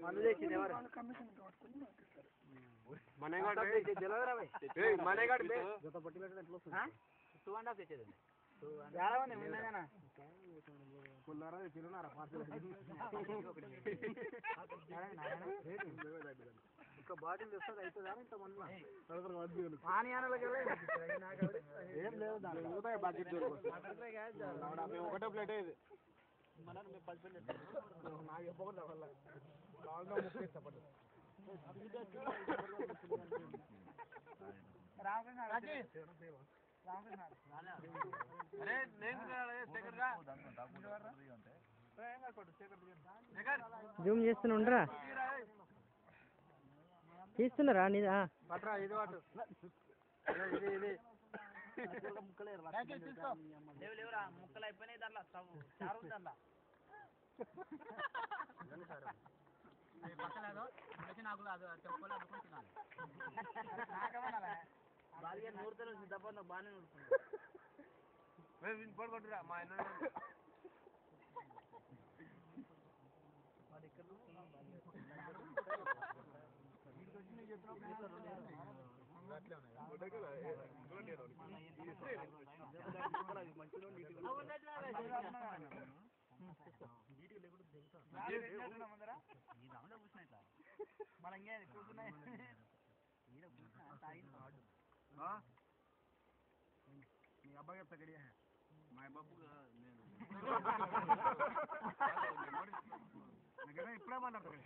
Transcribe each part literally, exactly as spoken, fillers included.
మందు తెచ్చింది ఎవరు మనగాడు మనగాడు జత పట్టి పెట్టడం ఎట్లా వస్తుంది టూ అండ్ హాఫ్ తెచ్చేదండి ఒక బాటిల్ తెస్తుంది అవుతుందా ఇంత మంది ఏం లేదు బకెట్ ఒకటే ప్లేట్ ఇది నాకు చెప్పకుండా వల్ల కావాలంటే ముప్పై ఇష్టపడ్డా జూమ్ చేస్తున్నా తీస్తున్నారా నీదా పట్రా ఇది వాటు ఇది ఇది ముక్కలు అయిపోయినాయి దాంట్లో చారు దాంట్లో పక్కన నాకు అది చెప్పాలి అనుకుని తినాలి బాగా నూరుతాను సిద్ధపడిన బాగానే నూరుతుంది పడుకుంటురా మా ఆయన మన కూర్చున్నాయి మీ అబ్బాయి చెప్తా గడియా మా బాబు నేను ఇప్పుడే మాట్లాడతాను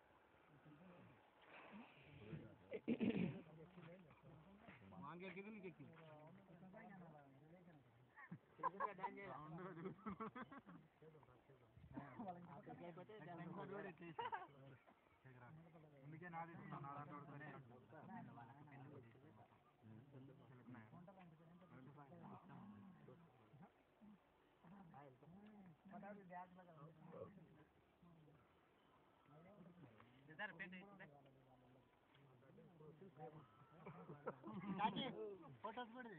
మాంగెక్కింది నీకు ఎక్కింది అందుకే నాది ఫోటోస్ పడి